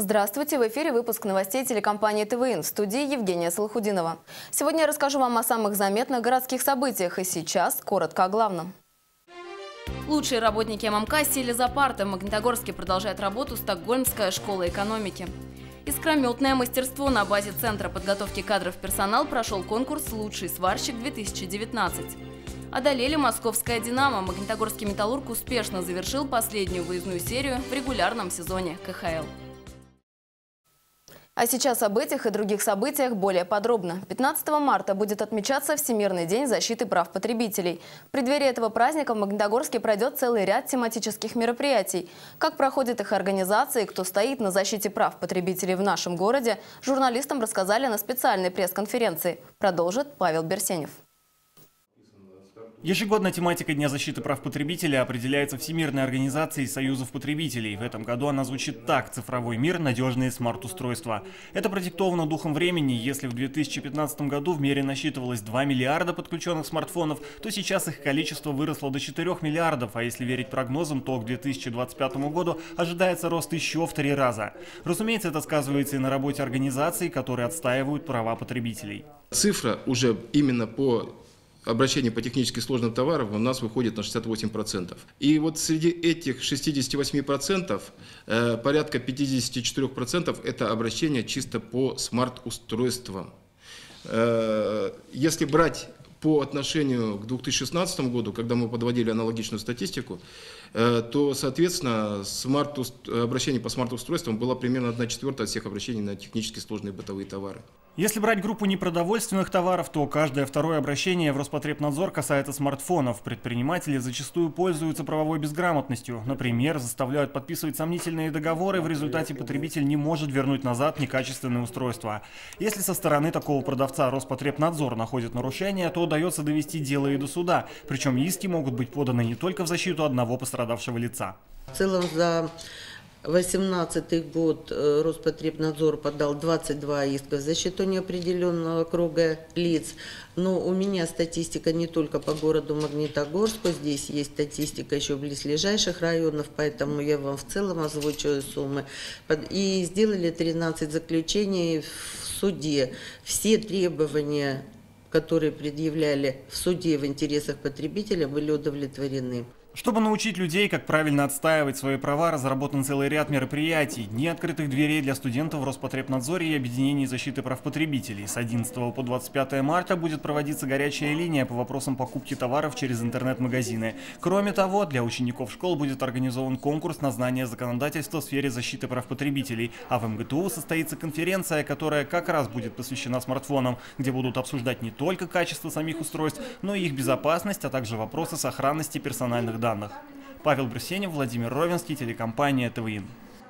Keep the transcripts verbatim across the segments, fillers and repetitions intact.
Здравствуйте! В эфире выпуск новостей телекомпании ТВН. В студии Евгения Салахудинова. Сегодня я расскажу вам о самых заметных городских событиях. И сейчас коротко о главном. Лучшие работники эм эм ка сели за парты. В Магнитогорске продолжает работу Стокгольмская школа экономики. Искрометное мастерство. На базе Центра подготовки кадров персонал прошел конкурс «Лучший сварщик-две тысячи девятнадцать». Одолели московская «Динамо». Магнитогорский «Металлург» успешно завершил последнюю выездную серию в регулярном сезоне ка ха эл. А сейчас об этих и других событиях более подробно. пятнадцатого марта будет отмечаться Всемирный день защиты прав потребителей. В преддверии этого праздника в Магнитогорске пройдет целый ряд тематических мероприятий. Как проходит их организация и кто стоит на защите прав потребителей в нашем городе, журналистам рассказали на специальной пресс-конференции. Продолжит Павел Берсенев. Ежегодно тематика Дня защиты прав потребителей определяется Всемирной организацией союзов потребителей. В этом году она звучит так: «Цифровой мир. Надежные смарт-устройства». Это продиктовано духом времени. Если в две тысячи пятнадцатом году в мире насчитывалось два миллиарда подключенных смартфонов, то сейчас их количество выросло до четырёх миллиардов. А если верить прогнозам, то к две тысячи двадцать пятому году ожидается рост еще в три раза. Разумеется, это сказывается и на работе организаций, которые отстаивают права потребителей. Цифра уже именно по обращение по технически сложным товарам у нас выходит на шестьдесят восемь процентов. И вот среди этих шестидесяти восьми процентов э, порядка пятидесяти четырёх процентов это обращение чисто по смарт-устройствам. Э, если брать по отношению к две тысячи шестнадцатому году, когда мы подводили аналогичную статистику, э, то, соответственно, смарт обращение по смарт-устройствам было примерно одна четвертая от всех обращений на технически сложные бытовые товары. Если брать группу непродовольственных товаров, то каждое второе обращение в Роспотребнадзор касается смартфонов. Предприниматели зачастую пользуются правовой безграмотностью. Например, заставляют подписывать сомнительные договоры, в результате потребитель не может вернуть назад некачественное устройство. Если со стороны такого продавца Роспотребнадзор находит нарушения, то удается довести дело и до суда. Причем иски могут быть поданы не только в защиту одного пострадавшего лица. В целом за две тысячи восемнадцатый год Роспотребнадзор подал двадцать два иска в защиту неопределенного круга лиц. Но у меня статистика не только по городу Магнитогорску, здесь есть статистика еще близлежащих районов, поэтому я вам в целом озвучиваю суммы. И сделали тринадцать заключений в суде. Все требования, которые предъявляли в суде в интересах потребителя, были удовлетворены. Чтобы научить людей, как правильно отстаивать свои права, разработан целый ряд мероприятий. Дни открытых дверей для студентов в Роспотребнадзоре и объединений защиты прав потребителей. С одиннадцатого по двадцать пятое марта будет проводиться горячая линия по вопросам покупки товаров через интернет-магазины. Кроме того, для учеников школ будет организован конкурс на знание законодательства в сфере защиты прав потребителей. А в эм гэ тэ у состоится конференция, которая как раз будет посвящена смартфонам, где будут обсуждать не только качество самих устройств, но и их безопасность, а также вопросы сохранности персональных данных. данных. Павел Берсенев, Владимир Ровенский, телекомпания ТВН.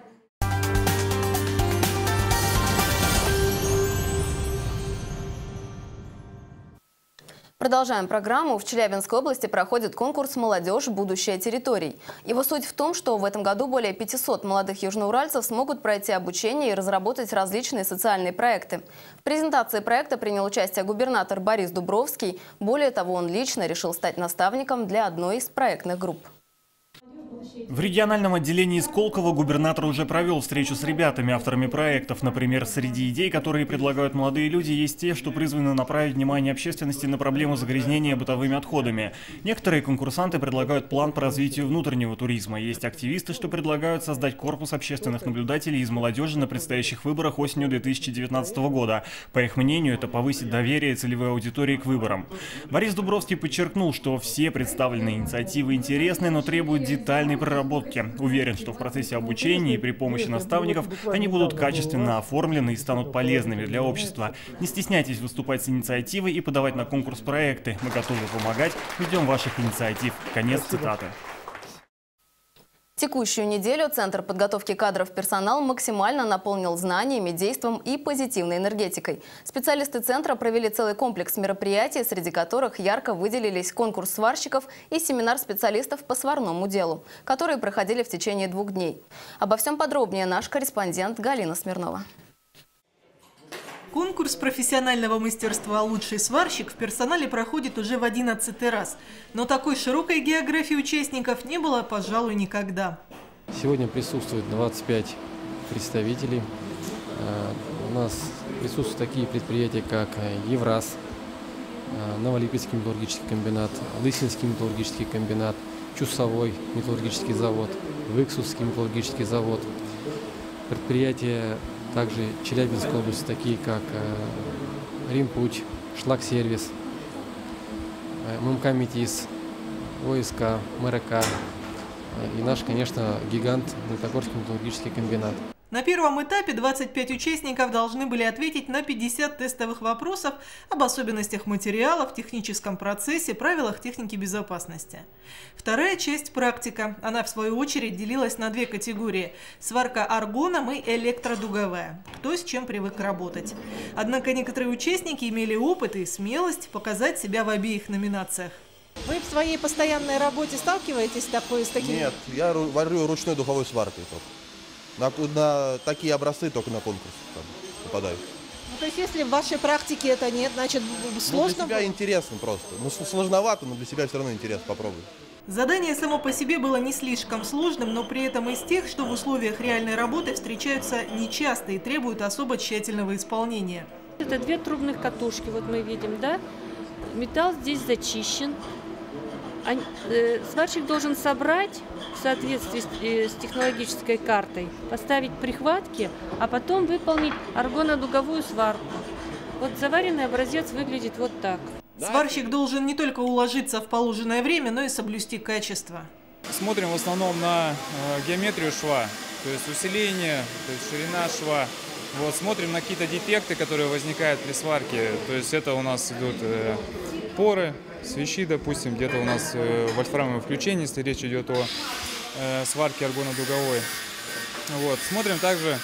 Продолжаем программу. В Челябинской области проходит конкурс «Молодежь. Будущее территорий». Его суть в том, что в этом году более пятисот молодых южноуральцев смогут пройти обучение и разработать различные социальные проекты. В презентации проекта принял участие губернатор Борис Дубровский. Более того, он лично решил стать наставником для одной из проектных групп. В региональном отделении Сколково губернатор уже провел встречу с ребятами, авторами проектов. Например, среди идей, которые предлагают молодые люди, есть те, что призваны направить внимание общественности на проблему загрязнения бытовыми отходами. Некоторые конкурсанты предлагают план по развитию внутреннего туризма. Есть активисты, что предлагают создать корпус общественных наблюдателей из молодежи на предстоящих выборах осенью две тысячи девятнадцатого года. По их мнению, это повысит доверие целевой аудитории к выборам. Борис Дубровский подчеркнул, что все представленные инициативы интересны, но требуют детальной проработки. Уверен, что в процессе обучения и при помощи наставников они будут качественно оформлены и станут полезными для общества. Не стесняйтесь выступать с инициативой и подавать на конкурс проекты. Мы готовы помогать, ждем ваших инициатив. Конец цитаты. Текущую неделю Центр подготовки кадров персонал максимально наполнил знаниями, действом и позитивной энергетикой. Специалисты Центра провели целый комплекс мероприятий, среди которых ярко выделились конкурс сварщиков и семинар специалистов по сварному делу, которые проходили в течение двух дней. Обо всем подробнее наш корреспондент Галина Смирнова. Конкурс профессионального мастерства «Лучший сварщик» в персонале проходит уже в одиннадцатый раз. Но такой широкой географии участников не было, пожалуй, никогда. Сегодня присутствует двадцать пять представителей. У нас присутствуют такие предприятия, как Евраз, Новолипецкий металлургический комбинат, Лысинский металлургический комбинат, Чусовой металлургический завод, Выксусский металлургический завод. Предприятия также Челябинской области, такие как Римпуть, Шлагсервис, ММК «Метис», ОСК, МРК и наш, конечно, гигант Магнитогорский металлургический комбинат. На первом этапе двадцать пять участников должны были ответить на пятьдесят тестовых вопросов об особенностях материалов, техническом процессе, правилах техники безопасности. Вторая часть – практика. Она, в свою очередь, делилась на две категории – сварка аргоном и электродуговая. Кто с чем привык работать. Однако некоторые участники имели опыт и смелость показать себя в обеих номинациях. Вы в своей постоянной работе сталкиваетесь такой, с таким? Нет, я варю ручной духовой сваркой только. На, на такие образцы только на конкурс там, попадаю. Ну, то есть, если в вашей практике это нет, значит, сложно? Ну, для себя интересно просто. Ну, сложновато, но для себя все равно интересно, попробуй. Задание само по себе было не слишком сложным, но при этом из тех, что в условиях реальной работы встречаются нечасто и требуют особо тщательного исполнения. Это две трубных катушки, вот мы видим, да? Металл здесь зачищен. Сварщик должен собрать в соответствии с технологической картой, поставить прихватки, а потом выполнить аргонодуговую сварку. Вот заваренный образец выглядит вот так. Сварщик должен не только уложиться в положенное время, но и соблюсти качество. Смотрим в основном на геометрию шва, то есть усиление, то есть ширина шва. Вот, смотрим на какие-то дефекты, которые возникают при сварке. То есть это у нас идут э, поры, свищи, допустим, где-то у нас э, вольфрамовое включение, если речь идет о э, сварке аргонодуговой. Вот, смотрим также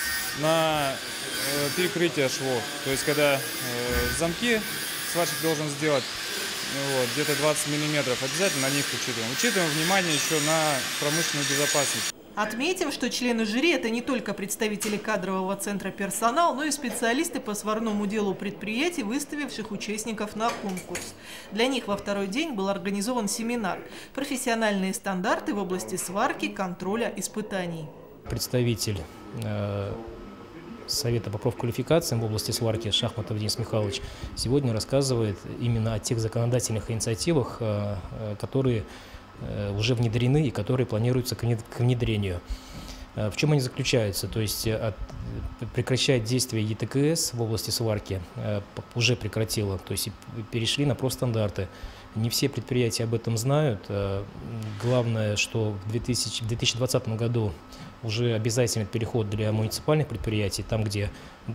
на э, перекрытие швов. То есть когда э, замки сварщик должен сделать вот, где-то двадцать миллиметров, обязательно на них учитываем. Учитываем внимание еще на промышленную безопасность. Отметим, что члены жюри – это не только представители кадрового центра «Персонал», но и специалисты по сварному делу предприятий, выставивших участников на конкурс. Для них во второй день был организован семинар «Профессиональные стандарты в области сварки, контроля, испытаний». Представитель э, Совета по профквалификациям в области сварки Шахматов Денис Михайлович сегодня рассказывает именно о тех законодательных инициативах, э, которые уже внедрены и которые планируются к внедрению. В чем они заключаются? То есть от, прекращать действие Е Т К С в области сварки уже прекратило, то есть перешли на профстандарты. Не все предприятия об этом знают. Главное, что в две тысячи двадцатом году уже обязательный переход для муниципальных предприятий, там, где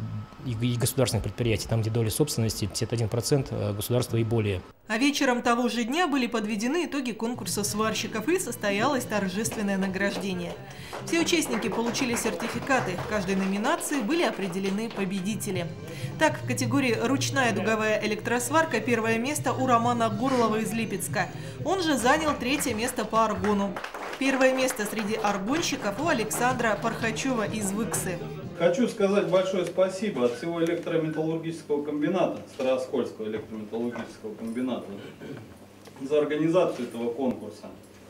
и государственных предприятий, там, где доля собственности пятьдесят один процент государства и более. А вечером того же дня были подведены итоги конкурса сварщиков и состоялось торжественное награждение. Все участники получили сертификаты. В каждой номинации были определены победители. Так, в категории «Ручная дуговая электросварка» первое место у Романа Горлова из Липецка. Он же занял третье место по аргону. Первое место среди аргонщиков у Александра Пархачева из Выксы. Хочу сказать большое спасибо от всего электрометаллургического комбината, Старооскольского электрометаллургического комбината, за организацию этого конкурса,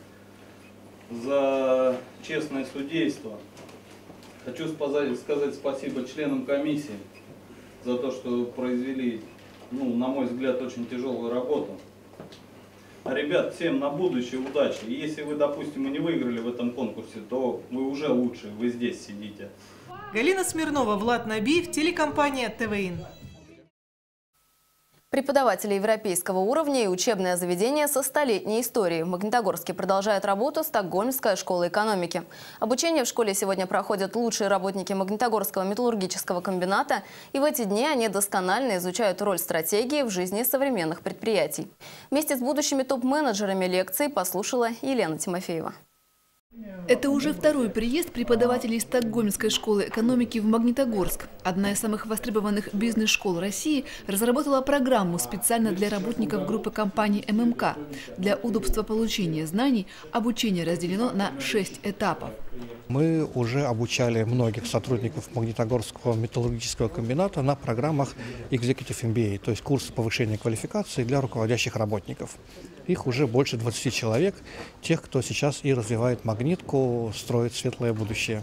за честное судейство. Хочу сказать спасибо членам комиссии за то, что произвели, ну, на мой взгляд, очень тяжелую работу. А ребят, всем на будущее удачи. И если вы, допустим, и не выиграли в этом конкурсе, то вы уже лучше, вы здесь сидите. Галина Смирнова, Влад Набиев, телекомпания Т В Ин. Преподаватели европейского уровня и учебное заведение со столетней историей. В Магнитогорске продолжает работу Стокгольмская школа экономики. Обучение в школе сегодня проходят лучшие работники Магнитогорского металлургического комбината. И в эти дни они досконально изучают роль стратегии в жизни современных предприятий. Вместе с будущими топ-менеджерами лекции послушала Елена Тимофеева. Это уже второй приезд преподавателей Стокгольмской школы экономики в Магнитогорск. Одна из самых востребованных бизнес-школ России разработала программу специально для работников группы компаний М М К. Для удобства получения знаний обучение разделено на шесть этапов. Мы уже обучали многих сотрудников Магнитогорского металлургического комбината на программах Executive эм би эй, то есть курсы повышения квалификации для руководящих работников. Их уже больше двадцати человек, тех, кто сейчас и развивает магнитку, строит светлое будущее.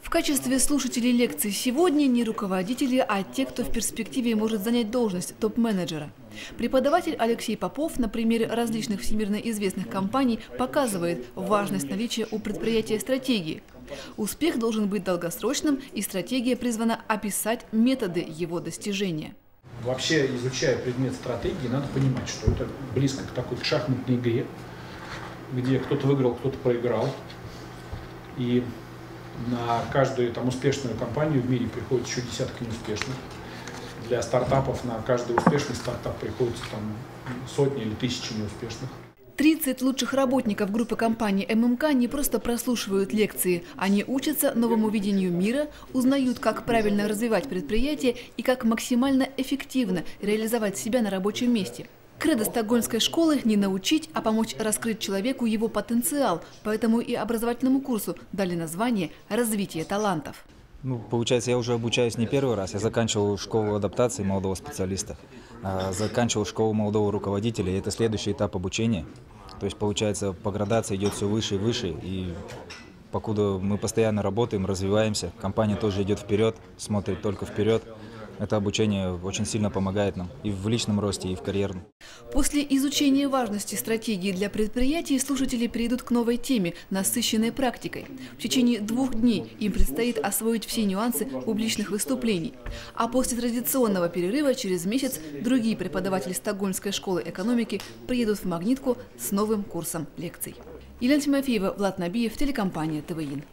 В качестве слушателей лекций сегодня не руководители, а те, кто в перспективе может занять должность топ-менеджера. Преподаватель Алексей Попов на примере различных всемирно известных компаний показывает важность наличия у предприятия стратегии. Успех должен быть долгосрочным, и стратегия призвана описать методы его достижения. Вообще, изучая предмет стратегии, надо понимать, что это близко к такой к шахматной игре, где кто-то выиграл, кто-то проиграл. И на каждую там успешную компанию в мире приходит еще десяток неуспешных. Для стартапов на каждый успешный стартап приходится там сотни или тысячи неуспешных. тридцать лучших работников группы компаний эм эм ка не просто прослушивают лекции, они учатся новому видению мира, узнают, как правильно развивать предприятие и как максимально эффективно реализовать себя на рабочем месте. Кредо стокгольмской школы – не научить, а помочь раскрыть человеку его потенциал, поэтому и образовательному курсу дали название «Развитие талантов». Ну, получается, я уже обучаюсь не первый раз. Я заканчивал школу адаптации молодого специалиста, заканчивал школу молодого руководителя, и это следующий этап обучения. То есть, получается, по градации идет все выше и выше, и покуда мы постоянно работаем, развиваемся, компания тоже идет вперед, смотрит только вперед. Это обучение очень сильно помогает нам и в личном росте, и в карьерном. После изучения важности стратегии для предприятий слушатели перейдут к новой теме, насыщенной практикой. В течение двух дней им предстоит освоить все нюансы публичных выступлений. А после традиционного перерыва через месяц другие преподаватели Стокгольмской школы экономики приедут в Магнитку с новым курсом лекций. Елена Тимофеева, Влад Набиев, телекомпания ТВИН.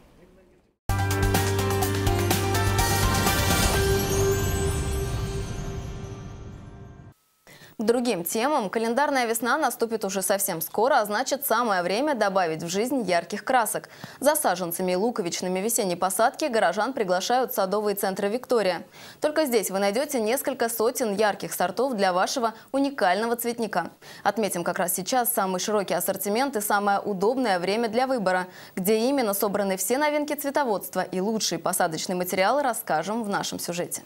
К другим темам. Календарная весна наступит уже совсем скоро, а значит, самое время добавить в жизнь ярких красок. За саженцами и луковичными весенней посадки горожан приглашают садовые центры «Виктория». Только здесь вы найдете несколько сотен ярких сортов для вашего уникального цветника. Отметим, как раз сейчас самый широкий ассортимент и самое удобное время для выбора. Где именно собраны все новинки цветоводства и лучшие посадочные материалы, расскажем в нашем сюжете.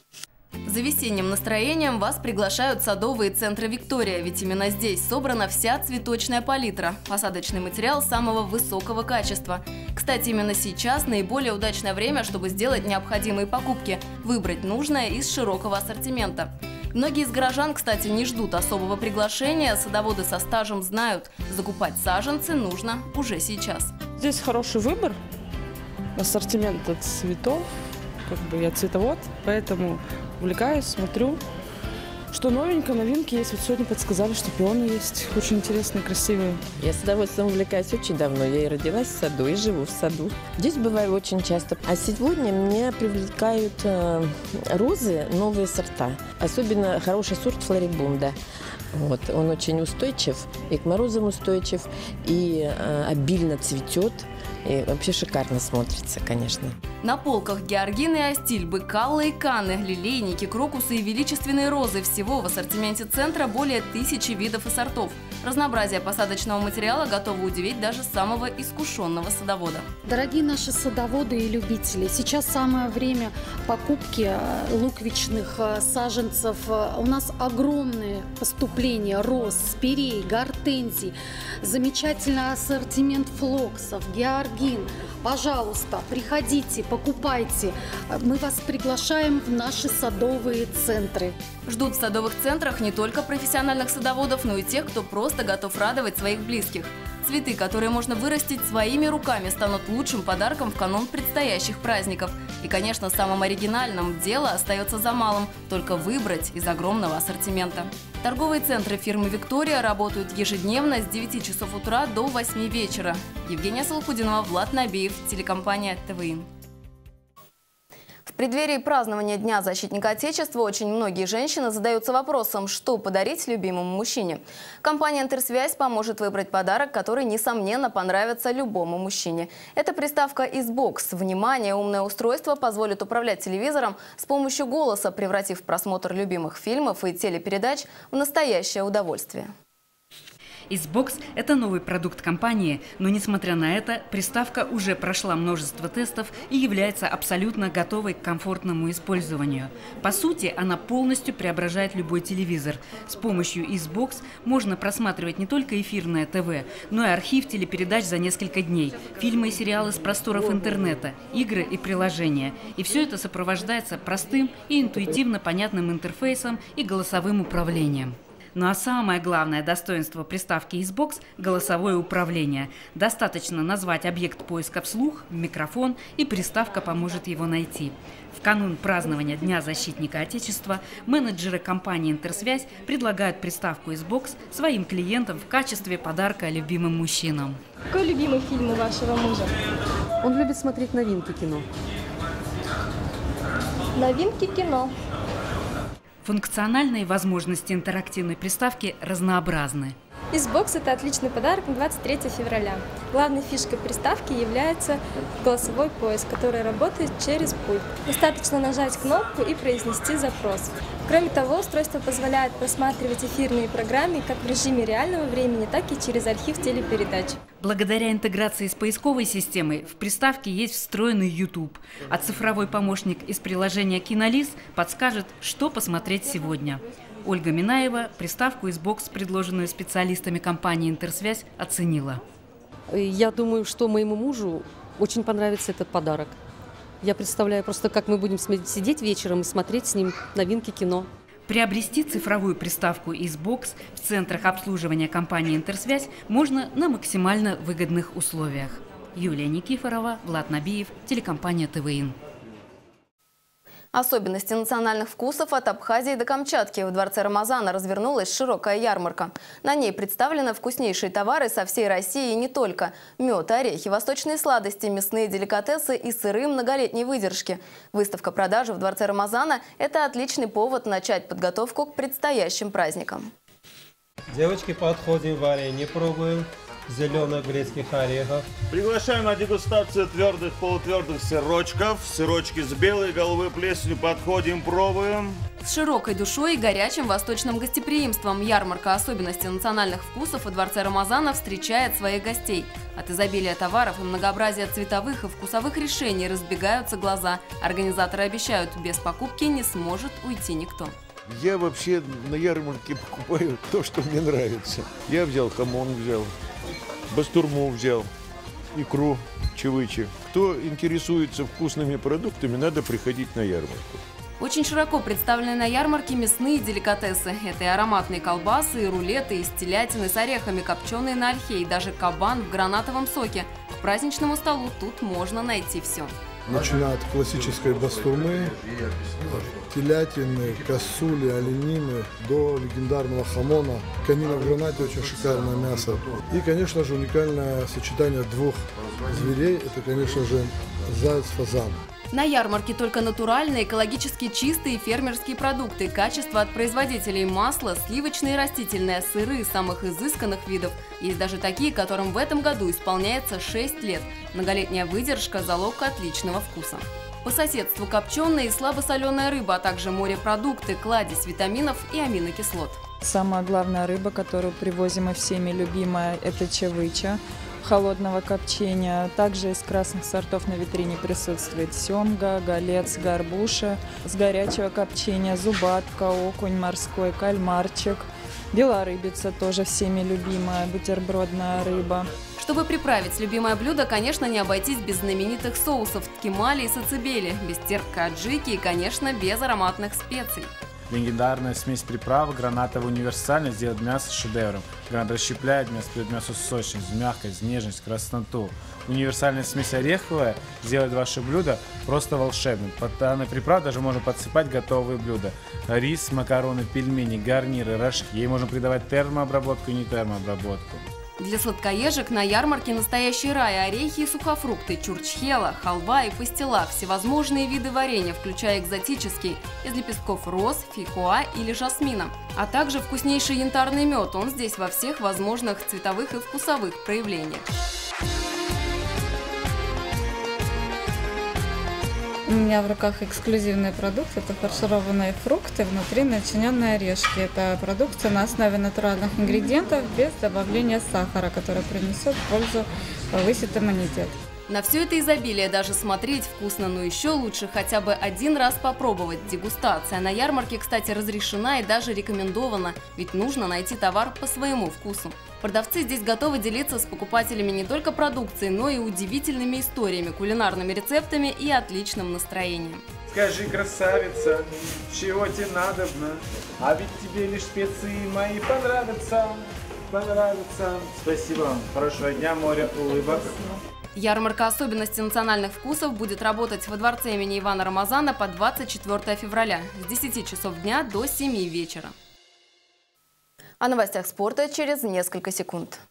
За весенним настроением вас приглашают садовые центры «Виктория», ведь именно здесь собрана вся цветочная палитра. Посадочный материал самого высокого качества. Кстати, именно сейчас наиболее удачное время, чтобы сделать необходимые покупки, выбрать нужное из широкого ассортимента. Многие из горожан, кстати, не ждут особого приглашения. Садоводы со стажем знают, закупать саженцы нужно уже сейчас. Здесь хороший выбор, ассортимент цветов. Как бы я цветовод, поэтому увлекаюсь, смотрю, что новенькое, новинки есть. Вот сегодня подсказали, что пионы есть, очень интересные, красивые. Я садоводством увлекаюсь очень давно. Я и родилась в саду, и живу в саду. Здесь бываю очень часто. А сегодня меня привлекают э, розы, новые сорта. Особенно хороший сорт флорибунда. Вот, он очень устойчив, и к морозам устойчив, и э, обильно цветет. И вообще шикарно смотрится, конечно. На полках георгины и астильбы, каллы и каны, лилейники, крокусы и величественные розы. Всего в ассортименте центра более тысячи видов и сортов. Разнообразие посадочного материала готово удивить даже самого искушенного садовода. Дорогие наши садоводы и любители, сейчас самое время покупки луковичных саженцев. У нас огромные поступления роз, спирей, гортензий, замечательный ассортимент флоксов, георгин. Пожалуйста, приходите, покупайте. Мы вас приглашаем в наши садовые центры. Ждут в садовых центрах не только профессиональных садоводов, но и тех, кто просто готов радовать своих близких. Цветы, которые можно вырастить своими руками, станут лучшим подарком в канун предстоящих праздников. И, конечно, самым оригинальным дело остается за малым – только выбрать из огромного ассортимента. Торговые центры фирмы «Виктория» работают ежедневно с девяти часов утра до восьми вечера. Евгения Салахудинова, Влад Набиев, телекомпания ТВИН. В преддверии празднования Дня защитника Отечества очень многие женщины задаются вопросом, что подарить любимому мужчине. Компания «Интерсвязь» поможет выбрать подарок, который, несомненно, понравится любому мужчине. Это приставка «Избокс». Внимание, умное устройство позволит управлять телевизором с помощью голоса, превратив просмотр любимых фильмов и телепередач в настоящее удовольствие. Xbox – это новый продукт компании, но несмотря на это, приставка уже прошла множество тестов и является абсолютно готовой к комфортному использованию. По сути, она полностью преображает любой телевизор. С помощью Xbox можно просматривать не только эфирное ТВ, но и архив телепередач за несколько дней, фильмы и сериалы с просторов интернета, игры и приложения. И все это сопровождается простым и интуитивно понятным интерфейсом и голосовым управлением. Ну а самое главное достоинство приставки Xbox – голосовое управление. Достаточно назвать объект поиска вслух, в микрофон, и приставка поможет его найти. В канун празднования Дня защитника Отечества менеджеры компании «Интерсвязь» предлагают приставку Xbox своим клиентам в качестве подарка любимым мужчинам. Какой любимый фильм у вашего мужа? Он любит смотреть новинки кино. Новинки кино. Функциональные возможности интерактивной приставки разнообразны. Xbox – это отличный подарок на двадцать третье февраля. Главной фишкой приставки является голосовой поиск, который работает через пульт. Достаточно нажать кнопку и произнести запрос. Кроме того, устройство позволяет просматривать эфирные программы как в режиме реального времени, так и через архив телепередач. Благодаря интеграции с поисковой системой в приставке есть встроенный YouTube, а цифровой помощник из приложения «Кинолиз» подскажет, что посмотреть сегодня. Ольга Минаева приставку Xbox, предложенную специалистами компании «Интерсвязь», оценила. Я думаю, что моему мужу очень понравится этот подарок. Я представляю просто, как мы будем сидеть вечером и смотреть с ним новинки кино. Приобрести цифровую приставку Xbox в центрах обслуживания компании «Интерсвязь» можно на максимально выгодных условиях. Юлия Никифорова, Влад Набиев, телекомпания ТВИН. Особенности национальных вкусов от Абхазии до Камчатки. В дворце Рамазана развернулась широкая ярмарка. На ней представлены вкуснейшие товары со всей России и не только. Мед, орехи, восточные сладости, мясные деликатесы и сыры многолетней выдержки. Выставка-продажи в дворце Рамазана – это отличный повод начать подготовку к предстоящим праздникам. Девочки, подходим, варенье пробуем. Зеленых грецких орехов. Приглашаем на дегустацию твердых, полутвердых сырочков. Сырочки с белой головой плесенью. Подходим, пробуем. С широкой душой и горячим восточным гостеприимством ярмарка особенностей национальных вкусов во дворце Рамазана встречает своих гостей. От изобилия товаров и многообразия цветовых и вкусовых решений разбегаются глаза. Организаторы обещают, без покупки не сможет уйти никто. Я вообще на ярмарке покупаю то, что мне нравится. Я взял хамон, взял. Бастурму взял, икру, чевычи. Кто интересуется вкусными продуктами, надо приходить на ярмарку. Очень широко представлены на ярмарке мясные деликатесы. Это и ароматные колбасы, и рулеты, из телятины с орехами, копченые на ольхе, и даже кабан в гранатовом соке. К праздничному столу тут можно найти все. Начиная от классической бастурмы, телятины, косули, оленины, до легендарного хамона. Конина в гранате, очень шикарное мясо. И, конечно же, уникальное сочетание двух зверей. Это, конечно же, заяц-фазан. На ярмарке только натуральные, экологически чистые фермерские продукты, качество от производителей: масло, сливочные и растительные, сыры самых изысканных видов. Есть даже такие, которым в этом году исполняется шесть лет. Многолетняя выдержка – залог отличного вкуса. По соседству копченая и слабосоленая рыба, а также морепродукты, кладезь витаминов и аминокислот. Самая главная рыба, которую привозим и всеми любимая, это чевыча холодного копчения. Также из красных сортов на витрине присутствует семга, голец, горбуша. С горячего копчения зубатка, окунь морской, кальмарчик. Белорыбица тоже всеми любимая, бутербродная рыба. Чтобы приправить любимое блюдо, конечно, не обойтись без знаменитых соусов ткемали и сацебели, без терпкой аджики и, конечно, без ароматных специй. Легендарная смесь приправ гранатовая универсальность сделает мясо шедевром. Гранат расщепляет мясо, придает мясу сочность, мягкость, нежность, красноту. Универсальная смесь ореховая сделает ваше блюдо просто волшебным. Под данной приправой даже можно подсыпать готовые блюда. Рис, макароны, пельмени, гарниры, рожки. Ей можно придавать термообработку и не термообработку. Для сладкоежек на ярмарке настоящий рай: орехи и сухофрукты, чурчхела, халва и пастила, всевозможные виды варенья, включая экзотический, из лепестков роз, фейхоа или жасмина, а также вкуснейший янтарный мед. Он здесь во всех возможных цветовых и вкусовых проявлениях. У меня в руках эксклюзивный продукт. Это фаршированные фрукты, внутри начиненные орешки. Это продукция на основе натуральных ингредиентов без добавления сахара, которая принесет пользу, повысит иммунитет. На все это изобилие даже смотреть вкусно, но еще лучше хотя бы один раз попробовать. Дегустация на ярмарке, кстати, разрешена и даже рекомендована, ведь нужно найти товар по своему вкусу. Продавцы здесь готовы делиться с покупателями не только продукцией, но и удивительными историями, кулинарными рецептами и отличным настроением. Скажи, красавица, чего тебе надобно? А ведь тебе лишь специи мои понравятся, понравятся. Спасибо вам. Хорошего дня, море улыбок. Ярмарка особенностей национальных вкусов будет работать во дворце имени Ивана Рамазана по двадцать четвёртое февраля с десяти часов дня до семи вечера. О новостях спорта через несколько секунд.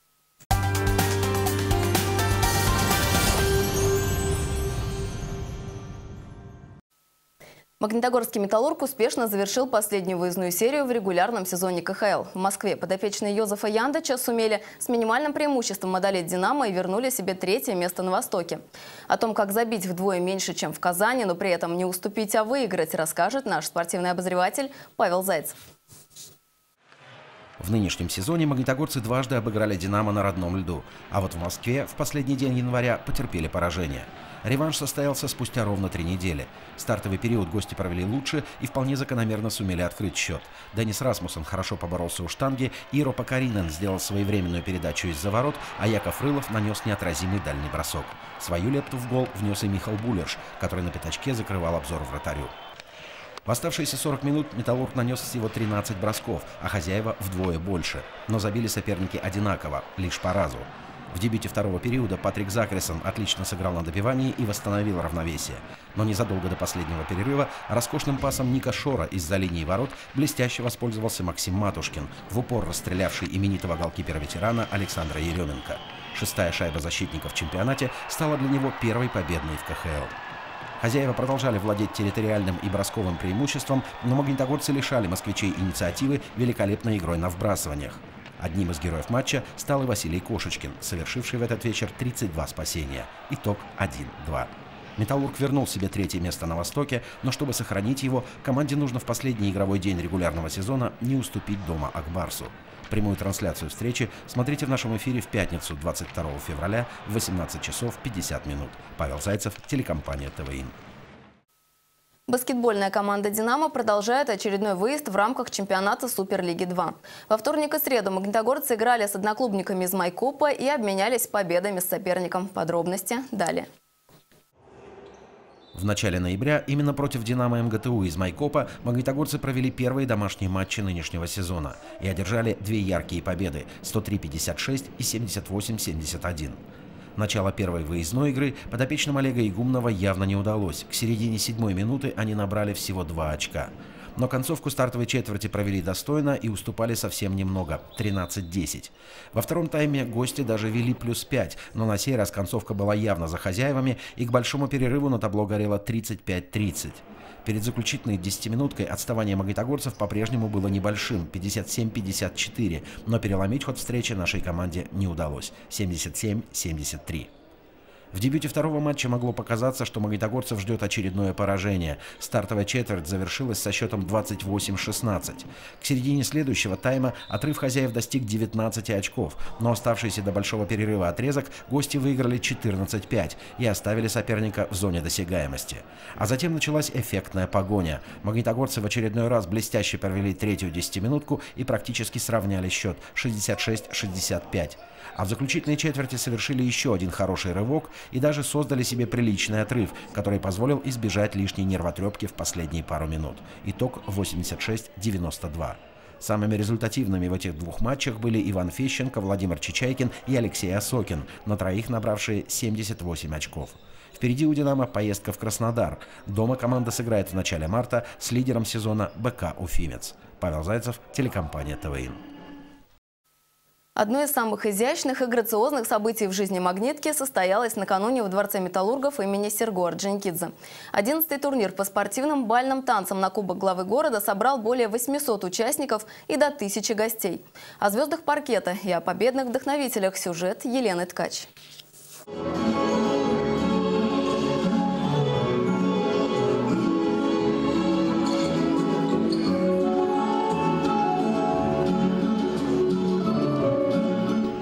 Магнитогорский «Металлург» успешно завершил последнюю выездную серию в регулярном сезоне ка ха эл. В Москве подопечные Йозефа Яндыча сумели с минимальным преимуществом одолеть «Динамо» и вернули себе третье место на Востоке. О том, как забить вдвое меньше, чем в Казани, но при этом не уступить, а выиграть, расскажет наш спортивный обозреватель Павел Зайцев. В нынешнем сезоне магнитогорцы дважды обыграли «Динамо» на родном льду, а вот в Москве в последний день января потерпели поражение. Реванш состоялся спустя ровно три недели. Стартовый период гости провели лучше и вполне закономерно сумели открыть счет. Денис Расмуссен хорошо поборолся у штанги, Иро Покаринен сделал своевременную передачу из-за ворот, а Яков Рылов нанес неотразимый дальний бросок. Свою лепту в гол внес и Михал Булерш, который на пятачке закрывал обзор вратарю. В оставшиеся сорок минут «Металлург» нанес всего тринадцать бросков, а хозяева вдвое больше. Но забили соперники одинаково, лишь по разу. В дебюте второго периода Патрик Закресон отлично сыграл на добивании и восстановил равновесие. Но незадолго до последнего перерыва роскошным пасом Ника Шора из-за линии ворот блестяще воспользовался Максим Матушкин, в упор расстрелявший именитого голкипера-ветерана Александра Еременко. Шестая шайба защитника в чемпионате стала для него первой победной в ка ха эл. Хозяева продолжали владеть территориальным и бросковым преимуществом, но магнитогорцы лишали москвичей инициативы великолепной игрой на вбрасываниях. Одним из героев матча стал и Василий Кошечкин, совершивший в этот вечер тридцать два спасения. Итог один-два. «Металлург» вернул себе третье место на Востоке, но чтобы сохранить его, команде нужно в последний игровой день регулярного сезона не уступить дома Акбарсу. Прямую трансляцию встречи смотрите в нашем эфире в пятницу, двадцать второго февраля, в восемнадцать часов пятьдесят минут. Павел Зайцев, телекомпания ТВИ. Баскетбольная команда «Динамо» продолжает очередной выезд в рамках чемпионата Суперлиги два. Во вторник и среду магнитогорцы играли с одноклубниками из Майкопа и обменялись победами с соперником. Подробности далее. В начале ноября именно против «Динамо» эм гэ тэ у из Майкопа магнитогорцы провели первые домашние матчи нынешнего сезона и одержали две яркие победы – сто три пятьдесят шесть и семьдесят восемь семьдесят один. Начало первой выездной игры подопечным Олега Игумнова явно не удалось. К середине седьмой минуты они набрали всего два очка. Но концовку стартовой четверти провели достойно и уступали совсем немного – тринадцать десять. Во втором тайме гости даже вели плюс пять, но на сей раз концовка была явно за хозяевами, и к большому перерыву на табло горело тридцать пять тридцать. Перед заключительной десятиминуткой отставание магнитогорцев по-прежнему было небольшим – пятьдесят семь пятьдесят четыре, но переломить ход встречи нашей команде не удалось – семьдесят семь семьдесят три. В дебюте второго матча могло показаться, что магнитогорцев ждет очередное поражение. Стартовая четверть завершилась со счетом двадцать восемь шестнадцать. К середине следующего тайма отрыв хозяев достиг девятнадцати очков, но оставшийся до большого перерыва отрезок гости выиграли четырнадцать пять и оставили соперника в зоне досягаемости. А затем началась эффектная погоня. Магнитогорцы в очередной раз блестяще провели третью десятиминутку и практически сравняли счет шестьдесят шесть шестьдесят пять. А в заключительной четверти совершили еще один хороший рывок и даже создали себе приличный отрыв, который позволил избежать лишней нервотрепки в последние пару минут. Итог восемьдесят шесть девяносто два. Самыми результативными в этих двух матчах были Иван Фещенко, Владимир Чичайкин и Алексей Осокин, на троих набравшие семьдесят восемь очков. Впереди у «Динамо» поездка в Краснодар. Дома команда сыграет в начале марта с лидером сезона бэ ка «Уфимец». Павел Зайцев, телекомпания ТВИ. Одно из самых изящных и грациозных событий в жизни «Магнитки» состоялось накануне в Дворце металлургов имени Серго Орджоникидзе. Одиннадцатый турнир по спортивным бальным танцам на Кубок главы города собрал более восьмисот участников и до тысячи гостей. О звездах паркета и о победных вдохновителях сюжет Елены Ткач.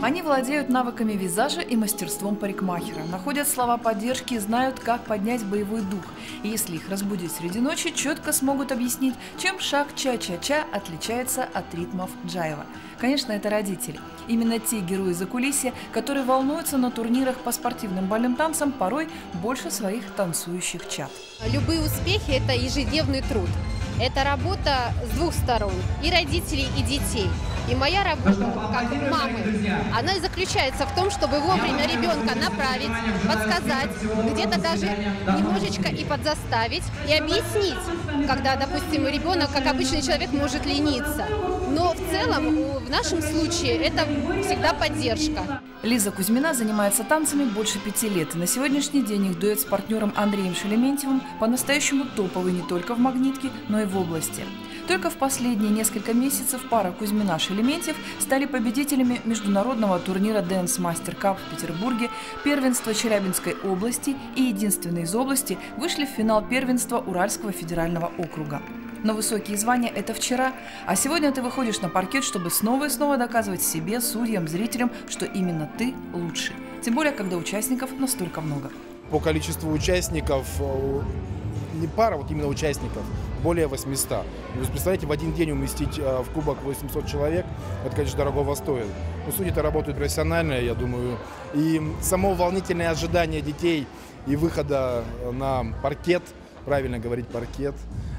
Они владеют навыками визажа и мастерством парикмахера, находят слова поддержки и знают, как поднять боевой дух. И если их разбудить среди ночи, четко смогут объяснить, чем шаг ча-ча-ча отличается от ритмов джайва. Конечно, это родители. Именно те герои закулисья, которые волнуются на турнирах по спортивным бальным танцам порой больше своих танцующих чад. Любые успехи – это ежедневный труд. Это работа с двух сторон, и родителей, и детей. И моя работа, как мамы, она и заключается в том, чтобы вовремя ребенка направить, подсказать, где-то даже немножечко и подзаставить, и объяснить, когда, допустим, ребенок, как обычный человек, может лениться. Но в целом, в нашем случае, это всегда поддержка. Лиза Кузьмина занимается танцами больше пяти лет. И на сегодняшний день их дуэт с партнером Андреем Шелементьевым по-настоящему топовый не только в Магнитке, но и в области. Только в последние несколько месяцев пара Кузьмина-Шелементьев стали победителями международного турнира Dance Master Cup в Петербурге, первенства Челябинской области и единственной из области вышли в финал первенства Уральского федерального округа. Но высокие звания – это вчера, а сегодня ты выходишь на паркет, чтобы снова и снова доказывать себе, судьям, зрителям, что именно ты лучший. Тем более, когда участников настолько много. По количеству участников, не пара, вот именно участников, более восьмисот. Вы представляете, в один день уместить в кубок восемьсот человек, это, конечно, дорогого стоит. Но судьи-то работают профессионально, я думаю. И само волнительное ожидание детей и выхода на паркет, правильно говорить паркет,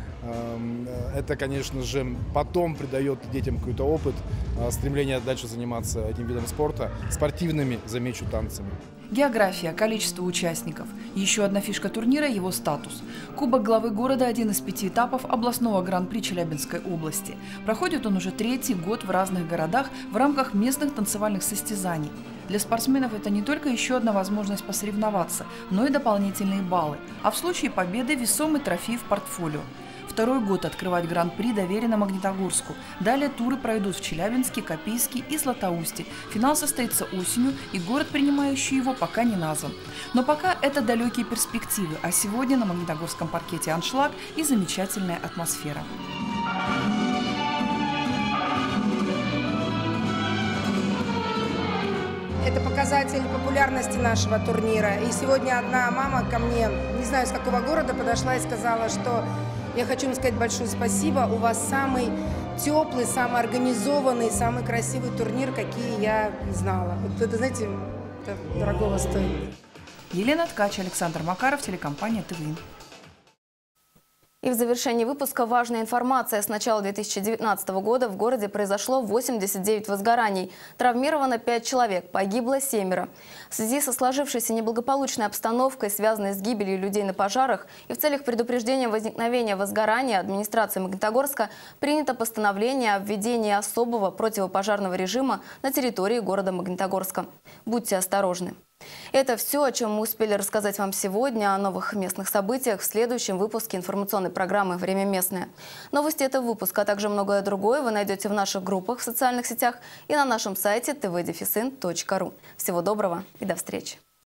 это, конечно же, потом придает детям какой-то опыт, стремление дальше заниматься этим видом спорта, спортивными, замечу, танцами. География, количество участников. Еще одна фишка турнира – его статус. Кубок главы города – один из пяти этапов областного гран-при Челябинской области. Проходит он уже третий год в разных городах в рамках местных танцевальных состязаний. Для спортсменов это не только еще одна возможность посоревноваться, но и дополнительные баллы. А в случае победы – весомый трофей в портфолио. Второй год открывать гран-при доверено Магнитогорску. Далее туры пройдут в Челябинске, Копейске и Златоусте. Финал состоится осенью, и город, принимающий его, пока не назван. Но пока это далекие перспективы, а сегодня на магнитогорском паркете аншлаг и замечательная атмосфера. Это показатель популярности нашего турнира. И сегодня одна мама ко мне, не знаю, с какого города, подошла и сказала, что я хочу им сказать большое спасибо. У вас самый теплый, самый организованный, самый красивый турнир, какие я знала. Вот это, знаете, это дорогого стоит. Елена Ткач, Александр Макаров, телекомпания ТВИ. И в завершении выпуска важная информация. С начала две тысячи девятнадцатого года в городе произошло восемьдесят девять возгораний. Травмировано пять человек, погибло семеро. В связи со сложившейся неблагополучной обстановкой, связанной с гибелью людей на пожарах, и в целях предупреждения возникновения возгорания администрации Магнитогорска принято постановление о введении особого противопожарного режима на территории города Магнитогорска. Будьте осторожны. Это все, о чем мы успели рассказать вам сегодня. О новых местных событиях в следующем выпуске информационной программы «Время местное». Новости этого выпуска, а также многое другое вы найдете в наших группах в социальных сетях и на нашем сайте тэ вэ дефис ин точка ру. Всего доброго и до встречи.